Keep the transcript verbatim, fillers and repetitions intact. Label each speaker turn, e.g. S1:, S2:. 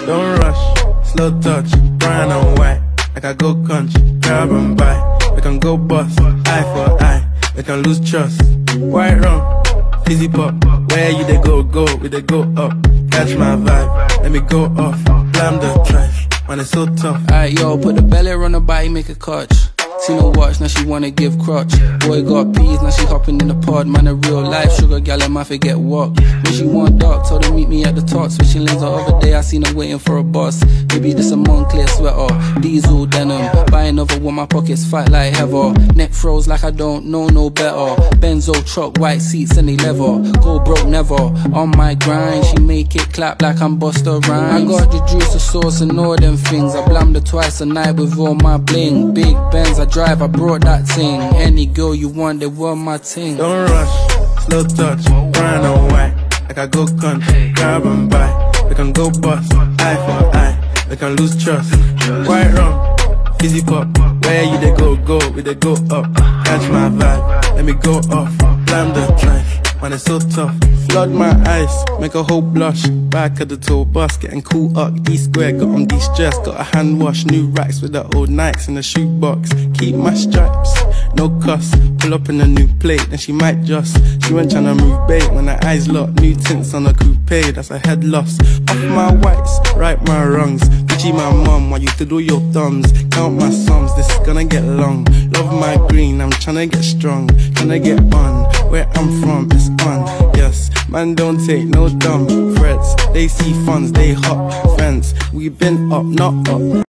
S1: Don't rush, slow touch, brown and white. Like I go country, grab and buy. We can go bust, eye for eye. We can lose trust. White rum, fizzy pop. Where you they go, go, we they go up. Catch my vibe, let me go off. Blam the trash, man it's so tough.
S2: Alright yo, put the belly on the body, make a clutch. See no watch, now she wanna give crutch. Boy got peas, now she hopping in the pod. Man a real life sugar gal, I might forget what. When she want dark, told her meet me at the top. Switching lanes the other day, I seen her waiting for a bus. Maybe this a Moncler sweater, diesel denim. Buy another one, my pockets fight like heather. Neck froze like I don't know no better. Benzo truck, white seats and they leather. Go broke never, on my grind. She make it clap like I'm Busta Rhymes. I got the juice, the sauce and all them things. I blammed her twice a night with all my bling. Big Benz, I drive, I brought that thing. Any girl you want, they want my thing.
S1: Don't rush, slow touch, brown and white. Like I go country, grab and buy. We can go bust, eye for eye. We can lose trust. White rum, fizzy pop. Where you they go, go, we they go up. Catch my vibe, let me go off. Blam the trash, man it's so tough. Flood my eyes, make a whole blush. Back of the tour bus, getting cool up. D-square, got on de-stress. Got a hand wash, new racks with the old Nikes in the shoebox. Keep my stripes, no cuss. Pull up in a new plate, then she might just. She went tryna move bait when her eyes locked. New tints on a coupe, that's a head loss. Off my whites, right my wrongs. Gucci my mum, while you do your thumbs. Count my sums, this is gonna get long. Love my green, I'm tryna get strong. Tryna get on, where I'm from, it's on. Yes, man don't take no dumb threats. They see funds, they hop fence. We been up, not up.